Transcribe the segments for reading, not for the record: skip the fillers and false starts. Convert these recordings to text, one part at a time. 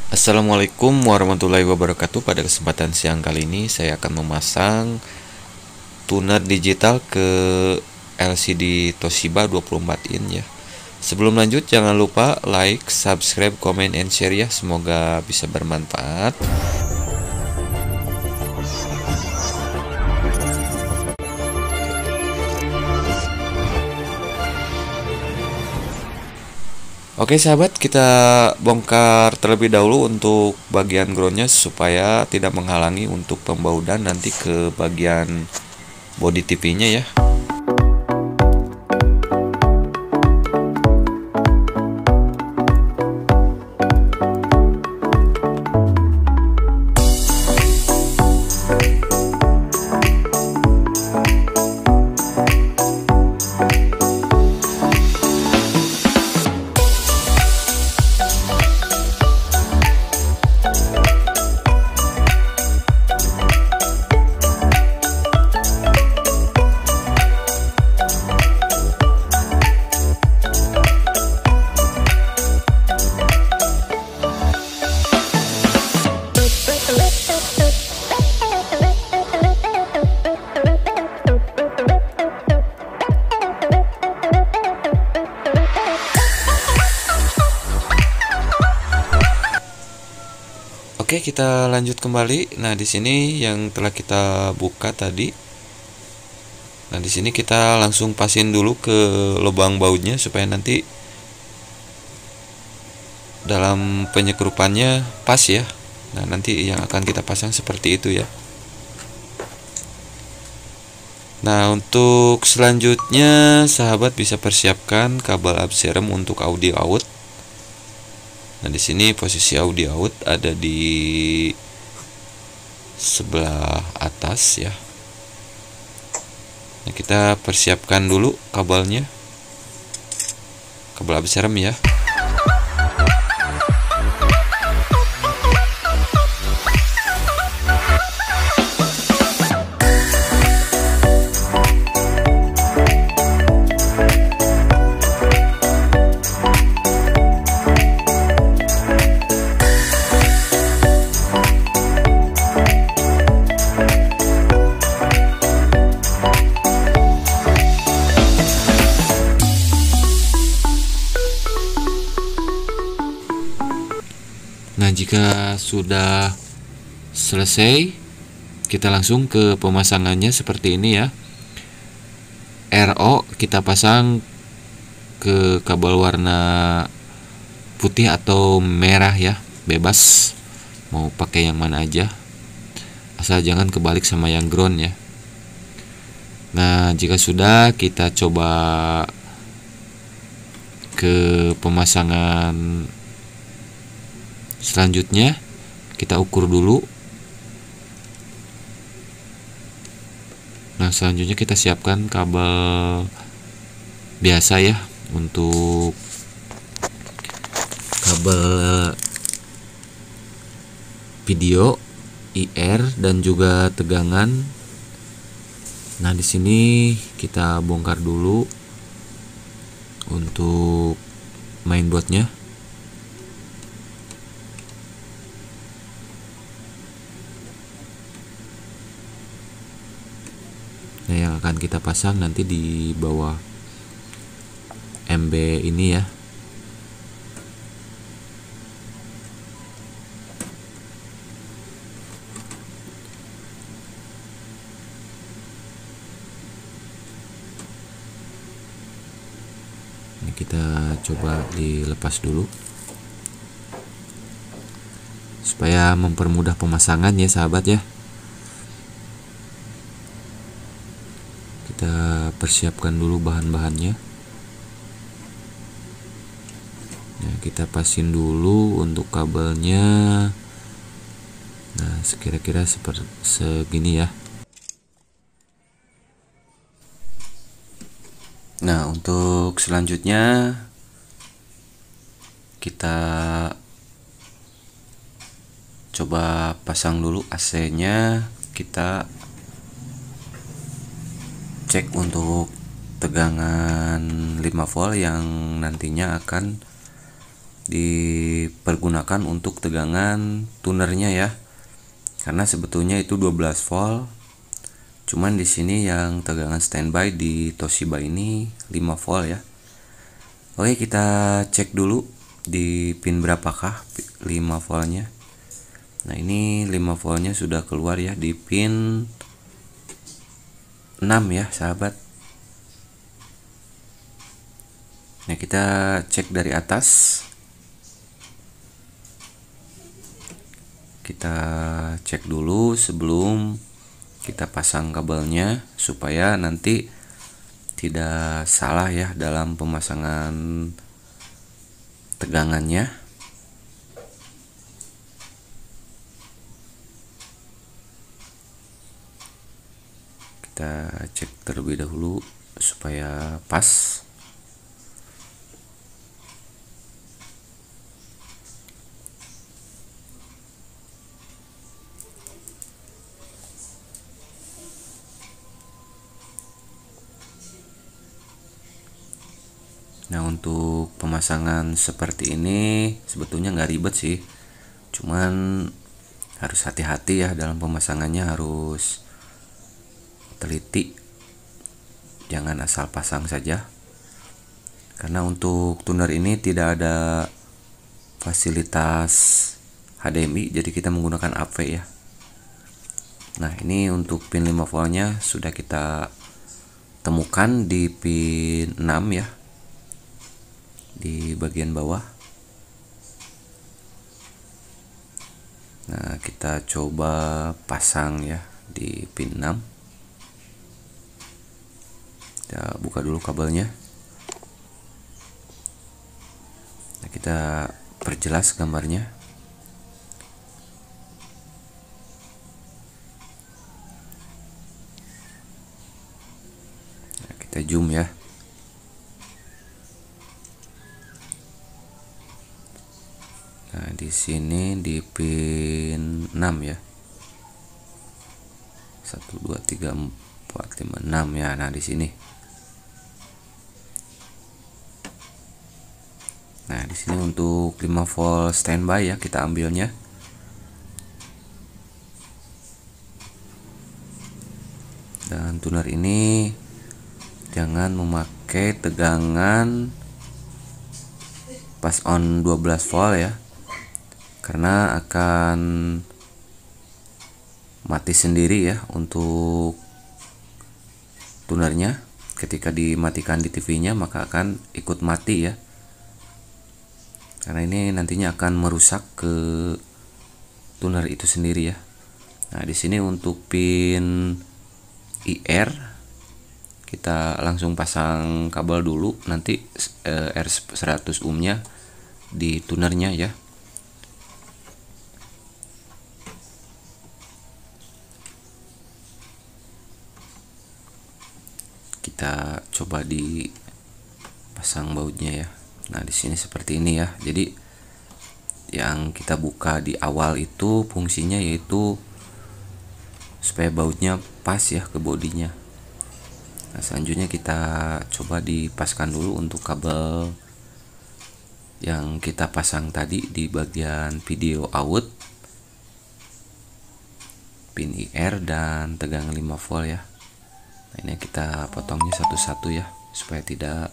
Assalamualaikum warahmatullahi wabarakatuh. Pada kesempatan siang kali ini saya akan memasang tuner digital ke LCD Toshiba 24 in ya. Sebelum lanjut jangan lupa like, subscribe, comment, and share ya. Semoga bisa bermanfaat. Oke sahabat, kita bongkar terlebih dahulu untuk bagian groundnya supaya tidak menghalangi untuk pembaudan nanti ke bagian body TV-nya ya. Oke, kita lanjut kembali. Nah, di sini yang telah kita buka tadi. Nah, di sini kita langsung pasin dulu ke lubang bautnya supaya nanti dalam penyekrupannya pas ya. Nah, nanti yang akan kita pasang seperti itu ya. Nah, untuk selanjutnya sahabat bisa persiapkan kabel upstream untuk audio out. Nah, di sini posisi audio out ada di sebelah atas ya. Nah, kita persiapkan dulu kabelnya. Kabel upstream ya. Nah, jika sudah selesai, kita langsung ke pemasangannya seperti ini ya. RO kita pasang ke kabel warna putih atau merah ya, bebas mau pakai yang mana aja, asal jangan kebalik sama yang ground ya. Nah, jika sudah, kita coba ke pemasangan selanjutnya. Kita ukur dulu. Nah, selanjutnya kita siapkan kabel biasa ya, untuk kabel video, IR, dan juga tegangan. Nah, di sini kita bongkar dulu untuk mainboardnya. Nah, yang akan kita pasang nanti di bawah MB ini ya. Ini kita coba dilepas dulu supaya mempermudah pemasangan ya sahabat ya. Kita persiapkan dulu bahan-bahannya. Nah, kita pasin dulu untuk kabelnya. Nah, sekira-kira seperti segini ya. Nah, untuk selanjutnya kita coba pasang dulu AC-nya. Kita cek untuk tegangan 5 volt yang nantinya akan dipergunakan untuk tegangan tunernya ya, karena sebetulnya itu 12 volt, cuman di sini yang tegangan standby di Toshiba ini 5 volt ya. Oke, kita cek dulu di pin berapakah 5 voltnya. Nah, ini 5 voltnya sudah keluar ya di pin 6 ya sahabat. Nah, kita cek dari atas. Kita cek dulu sebelum kita pasang kabelnya supaya nanti tidak salah ya dalam pemasangan tegangannya. Kita cek terlebih dahulu supaya pas. Nah, untuk pemasangan seperti ini sebetulnya nggak ribet sih, cuman harus hati-hati ya dalam pemasangannya, harus teliti, jangan asal pasang saja, karena untuk tuner ini tidak ada fasilitas HDMI, jadi kita menggunakan AV ya. Nah, ini untuk pin 5 voltnya sudah kita temukan di pin 6 ya, di bagian bawah. Nah, kita coba pasang ya di pin 6. Kita buka dulu kabelnya. Nah, kita perjelas gambarnya. Nah, kita zoom ya. Nah, di sini di pin 6 ya. 1 2 3 4 5 6 ya. Nah, di sini. Nah, di sini untuk 5 volt standby ya, kita ambilnya. Dan tuner ini jangan memakai tegangan pas on 12 volt ya, karena akan mati sendiri ya untuk tunernya. Ketika dimatikan di TV-nya maka akan ikut mati ya, karena ini nantinya akan merusak ke tuner itu sendiri ya. Nah, di sini untuk pin IR kita langsung pasang kabel dulu, nanti R100 ohmnya di tunernya ya. Kita coba dipasang bautnya ya. Nah, di sini seperti ini ya. Jadi yang kita buka di awal itu fungsinya yaitu supaya bautnya pas ya ke bodinya. Nah, selanjutnya kita coba dipaskan dulu untuk kabel yang kita pasang tadi di bagian video out, pin IR dan tegangan 5 volt ya. Nah, ini kita potongnya satu-satu ya supaya tidak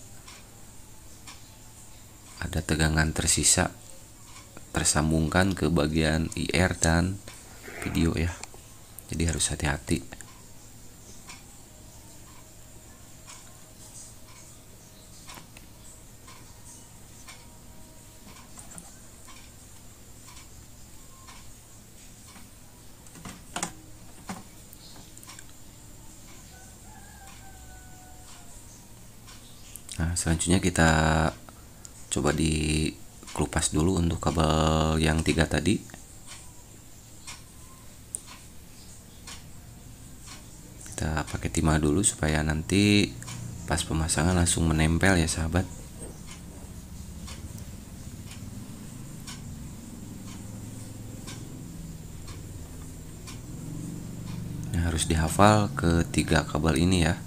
ada tegangan tersisa tersambungkan ke bagian IR dan video ya. Jadi harus hati-hati. Nah, selanjutnya kita coba dikelupas dulu untuk kabel yang 3 tadi. Kita pakai timah dulu supaya nanti pas pemasangan langsung menempel ya sahabat. Nah, harus dihafal ketiga kabel ini ya.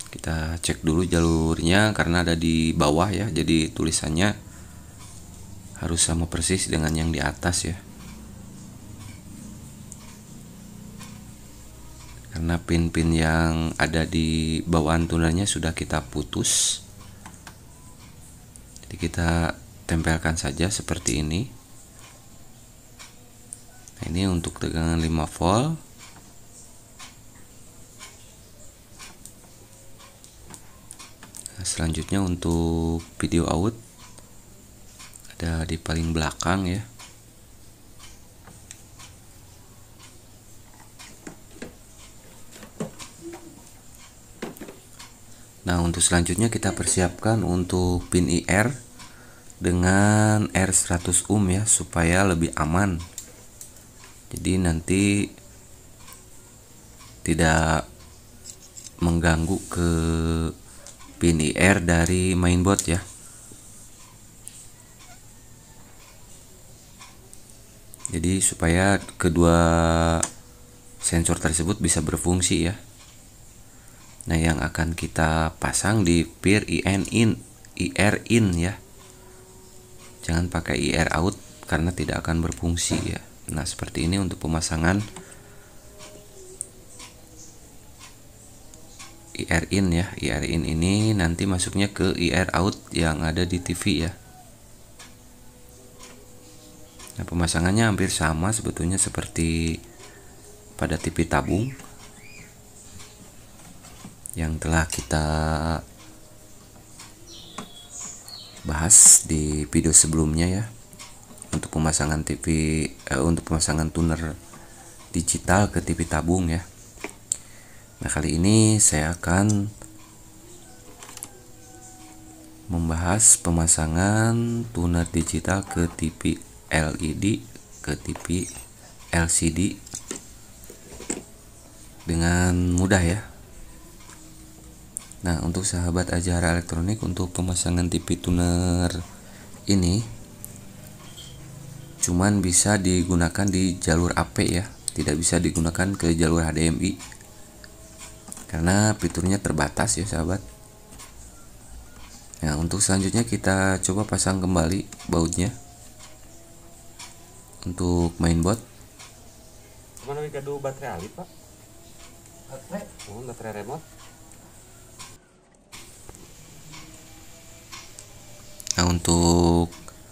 Kita cek dulu jalurnya karena ada di bawah ya, jadi tulisannya harus sama persis dengan yang di atas ya. Karena pin-pin yang ada di bawahan tunarnya sudah kita putus. Jadi kita tempelkan saja seperti ini. Nah, ini untuk tegangan 5 volt. Nah, selanjutnya untuk video out ada di paling belakang ya. Nah, untuk selanjutnya kita persiapkan untuk pin IR dengan R100 ohm ya, supaya lebih aman. Jadi nanti tidak mengganggu ke pin IR dari mainboard ya. Jadi supaya kedua sensor tersebut bisa berfungsi ya. Nah, yang akan kita pasang di pin IR in ya. Jangan pakai IR out karena tidak akan berfungsi ya. Nah, seperti ini untuk pemasangan IR in ya. IR in ini nanti masuknya ke IR out yang ada di TV ya. Nah, pemasangannya hampir sama sebetulnya seperti pada TV tabung yang telah kita bahas di video sebelumnya ya, untuk pemasangan untuk pemasangan tuner digital ke TV tabung ya. Nah, kali ini saya akan membahas pemasangan tuner digital ke TV LED, ke TV LCD dengan mudah ya. Nah, untuk sahabat Azahara Elektronik, untuk pemasangan TV tuner ini cuman bisa digunakan di jalur AP ya, tidak bisa digunakan ke jalur HDMI karena fiturnya terbatas ya sahabat. Nah, untuk selanjutnya kita coba pasang kembali bautnya untuk mainboard. Mana kado baterai alit pak? Baterai? Oh, baterai remote. Nah, untuk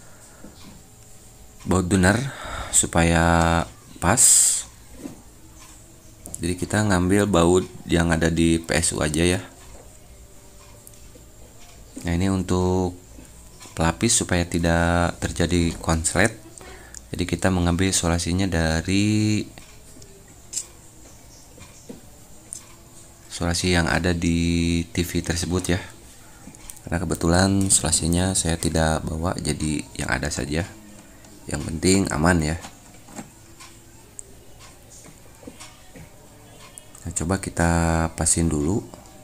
baut tuner supaya pas, jadi kita ngambil baut yang ada di PSU aja ya. Nah, ini untuk pelapis supaya tidak terjadi konslet, jadi kita mengambil isolasinya dari isolasi yang ada di TV tersebut ya. Karena kebetulan isolasinya saya tidak bawa, jadi yang ada saja. Yang penting aman ya. Nah, coba kita pasin dulu.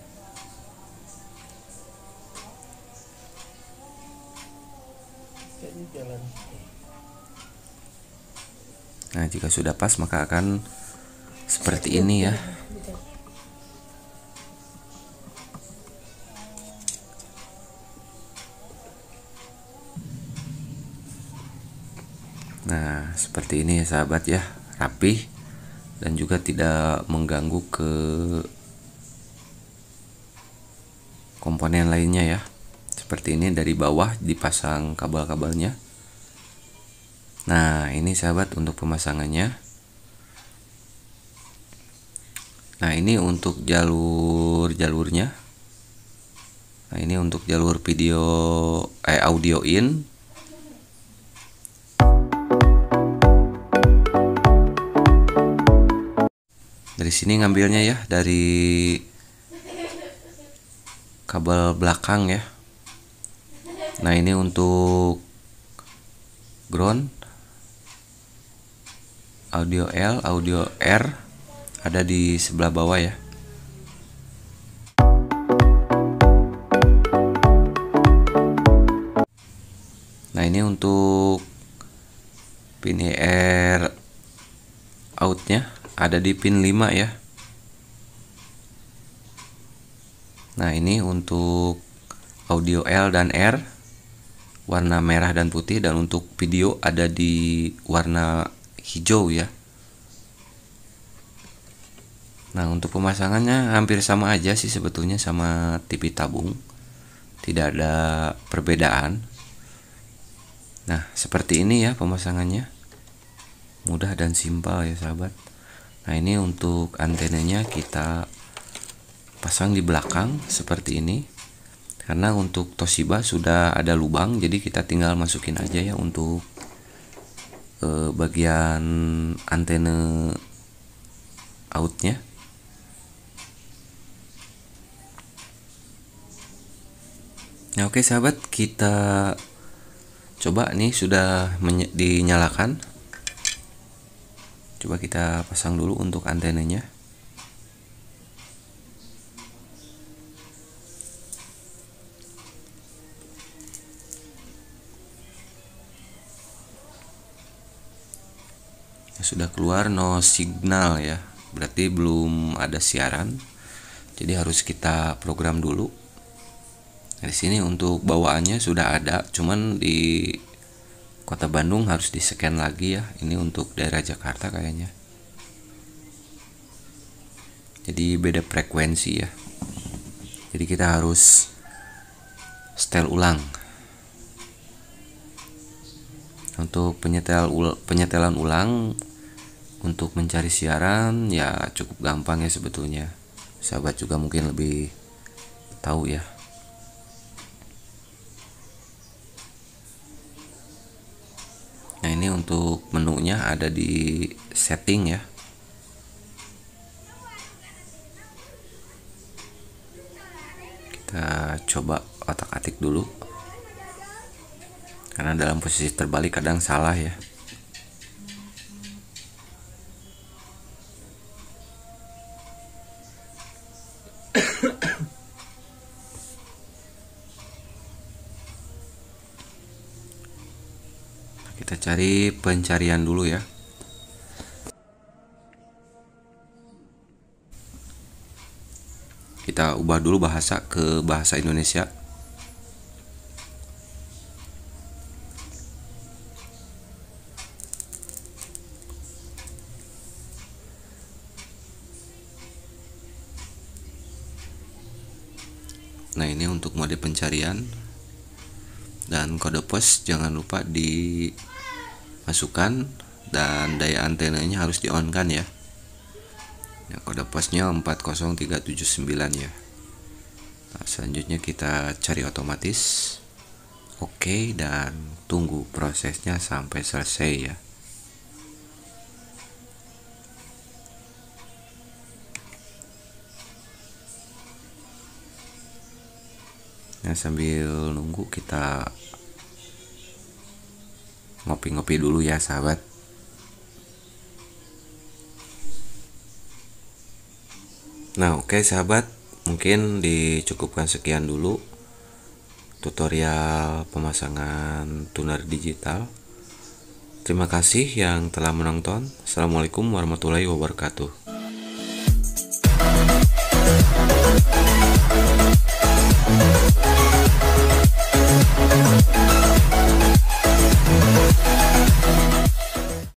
Nah, jika sudah pas maka akan seperti ini ya. Nah, seperti ini ya sahabat ya, rapih dan juga tidak mengganggu ke komponen lainnya ya. Seperti ini dari bawah dipasang kabel-kabelnya. Nah, ini sahabat untuk pemasangannya. Nah, ini untuk jalurnya. Nah, ini untuk jalur audio in. Dari sini ngambilnya ya, dari kabel belakang ya. Nah, ini untuk ground, audio L, audio R ada di sebelah bawah ya. Nah, ini untuk pin IR outnya ada di pin 5 ya. Nah, ini untuk audio L dan R warna merah dan putih, dan untuk video ada di warna hijau ya. Nah, untuk pemasangannya hampir sama aja sih sebetulnya sama TV tabung, tidak ada perbedaan. Nah, seperti ini ya pemasangannya, mudah dan simpel ya sahabat. Nah, ini untuk antenanya kita pasang di belakang seperti ini, karena untuk Toshiba sudah ada lubang, jadi kita tinggal masukin aja ya untuk bagian antena outnya. Nah, oke sahabat, kita coba nih sudah dinyalakan. Coba kita pasang dulu untuk antenanya. Sudah keluar no signal ya, berarti belum ada siaran, jadi harus kita program dulu. Nah, di sini untuk bawaannya sudah ada, cuman di Kota Bandung harus di scan lagi ya. Ini untuk daerah Jakarta kayaknya, jadi beda frekuensi ya, jadi kita harus setel ulang. Untuk penyetelan ulang untuk mencari siaran ya cukup gampang ya sebetulnya. Sahabat juga mungkin lebih tahu ya. Nah, ini untuk menunya ada di setting ya. Kita coba otak-atik dulu, karena dalam posisi terbalik kadang salah ya. Kita cari pencarian dulu ya. Kita ubah dulu bahasa ke bahasa Indonesia. Nah, ini untuk mode pencarian, dan kode pos jangan lupa dimasukkan, dan daya antenanya harus di on kan ya. Nah, kode posnya 40379 ya. Nah, selanjutnya kita cari otomatis, oke, dan tunggu prosesnya sampai selesai ya. Nah, sambil nunggu kita ngopi-ngopi dulu ya sahabat. Nah, oke sahabat, mungkin dicukupkan sekian dulu tutorial pemasangan tuner digital. Terima kasih yang telah menonton. Assalamualaikum warahmatullahi wabarakatuh.